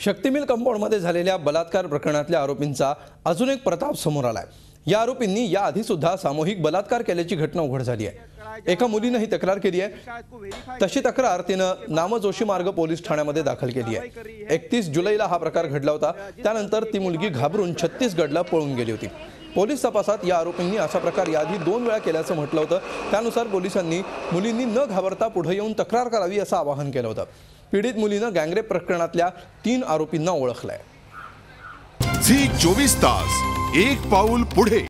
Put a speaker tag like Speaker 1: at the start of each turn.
Speaker 1: शक्ती mill कंपाऊंडमध्ये झालेल्या बलात्कार प्रकरणातल्या आरोपींचा अजून एक प्रताप समोर आलाय। या आरोपींनी याआधी सुद्धा सामूहिक बलात्कार केल्याची घटना उघड झाली आहे। एका मुलीने ही तक्रार केली आहे। तशी तक्रार तिनं नामजोशी मार्ग पोलीस ठाण्यामध्ये दाखल केली आहे। 31 जुलैला हा प्रकार घडला होता। त्यानंतर ती मुलगी घाबरून छत्तीसगडला पळून गेली होती। पोलीस तपासात या आरोपींनी असा प्रकार याआधी 2 वेळा केल्याचं म्हटलं होतं। त्यानुसार पोलिसांनी मुलींनी न घाबरता पुढे येऊन तक्रार करावी असं आवाहन केलं होतं। पीडित मुलीनं गँगरेप प्रकरणातल्या 3 आरोपींना ओळखलंय।
Speaker 2: झी 24 तास एक पाऊल पुढे।